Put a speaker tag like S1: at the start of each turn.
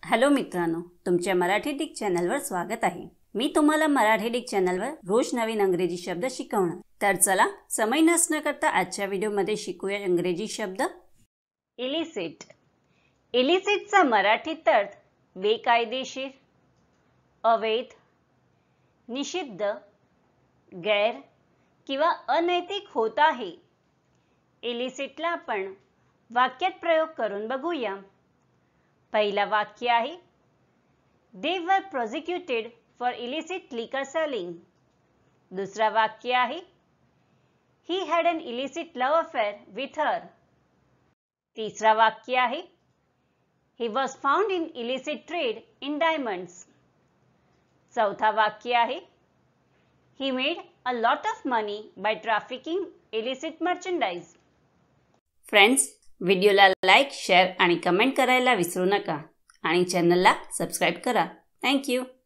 S1: Hello मित्रांनो, तुमच्या Marathi Dick चॅनलवर स्वागत आहे। मी तुम्हाला मराठी डिक चॅनलवर रोज नवीन इंग्रजी शब्द शिकवणार। तर चला समय नष्ट न करता आजच्या व्हिडिओमध्ये शिकूया इंग्रजी शब्द इलिसिट। इलिसिटचा मराठीत अर्थ बेकायदेशीर, अवैध, निषिद्ध, गैर किंवा अनैतिक होत आहे। इलिसिटला आपण वाक्यात प्रयोग करून बघूया। पहिला वाक्य आहे, They were prosecuted for illicit liquor selling. दुसरा वाक्य आहे, He had an illicit love affair with her. तीसरा वाक्य आहे, He was found in illicit trade in diamonds. चौथा वाक्य आहे, He made a lot of money by trafficking illicit merchandise. Friends, व्हिडिओला लाईक, शेअर आणि कमेंट करायला विसरू नका आणि चॅनलला सबस्क्राइब करा। Thank you.